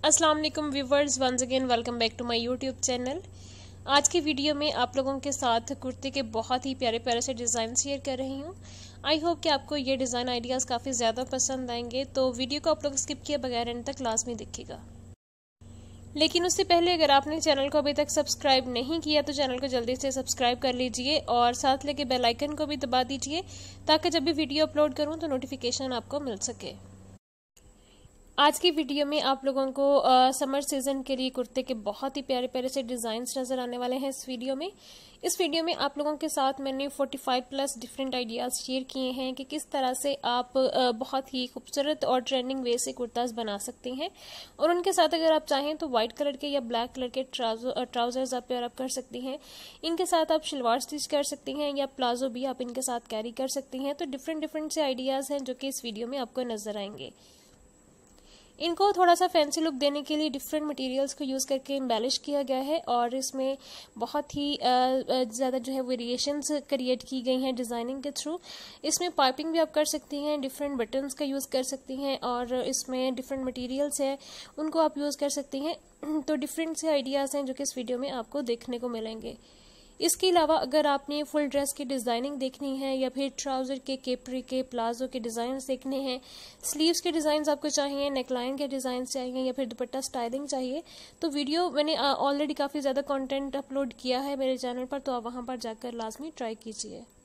अस्सलाम वालेकुम viewers, once again welcome back to my YouTube channel. आज की वीडियो में आप लोगों के साथ कुर्ते के बहुत ही प्यारे प्यारे से डिज़ाइन शेयर कर रही हूँ। आई होप कि आपको ये डिज़ाइन आइडियाज़ काफ़ी ज़्यादा पसंद आएंगे, तो वीडियो को आप लोग स्किप किए बगैर एंड तक लाजमी देखिएगा। लेकिन उससे पहले अगर आपने चैनल को अभी तक सब्सक्राइब नहीं किया तो चैनल को जल्दी से सब्सक्राइब कर लीजिए और साथ लेके बेल आइकन को भी दबा दीजिए ताकि जब भी वीडियो अपलोड करूँ तो नोटिफिकेशन आपको मिल सके। आज की वीडियो में आप लोगों को समर सीजन के लिए कुर्ते के बहुत ही प्यारे प्यारे से डिज़ाइंस नज़र आने वाले हैं। इस वीडियो में आप लोगों के साथ मैंने 45 प्लस डिफरेंट आइडियाज़ शेयर किए हैं कि किस तरह से आप बहुत ही खूबसूरत और ट्रेंडिंग वे से कुर्ताज बना सकती हैं। और उनके साथ अगर आप चाहें तो व्हाइट कलर के या ब्लैक कलर के ट्राउजर्स आप पेयर अप कर सकती हैं। इनके साथ आप शलवार स्टिच कर सकती हैं या प्लाजो भी आप इनके साथ कैरी कर सकती हैं। तो डिफरेंट से आइडियाज़ हैं जो कि इस वीडियो में आपको नजर आएंगे। इनको थोड़ा सा फैंसी लुक देने के लिए डिफरेंट मटेरियल्स को यूज़ करके एम्बेलिश किया गया है और इसमें बहुत ही ज़्यादा जो है वेरिएशंस क्रिएट की गई हैं डिज़ाइनिंग के थ्रू। इसमें पाइपिंग भी आप कर सकती हैं, डिफरेंट बटन्स का यूज़ कर सकती हैं और इसमें डिफरेंट मटेरियल्स हैं उनको आप यूज़ कर सकती हैं। तो डिफरेंट से आइडियाज़ हैं जो कि इस वीडियो में आपको देखने को मिलेंगे। इसके अलावा अगर आपने फुल ड्रेस की डिज़ाइनिंग देखनी है या फिर ट्राउज़र के, केपरी के, प्लाजो के डिज़ाइन देखने हैं, स्लीव्स के डिज़ाइन आपको चाहिए, नेकलाइन के डिज़ाइन चाहिए या फिर दुपट्टा स्टाइलिंग चाहिए, तो वीडियो मैंने ऑलरेडी काफ़ी ज़्यादा कंटेंट अपलोड किया है मेरे चैनल पर, तो आप वहां पर जाकर लाजमी ट्राई कीजिए।